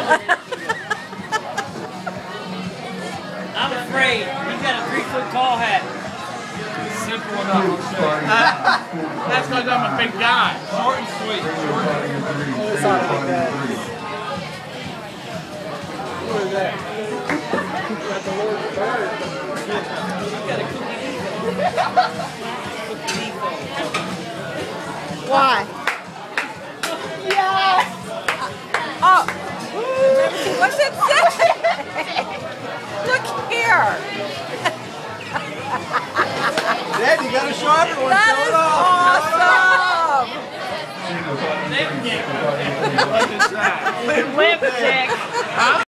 I'm afraid. He's got a 3-foot tall hat. Simple enough. That's because I'm a big guy. Short and sweet. It's not like that. What is that? That's the Lord's bird. He's got a cookie depot. Why? Yes! Oh! What's it say? Look here! Dad, you got a sharper one. That Show is it off. awesome! Lip check. Huh?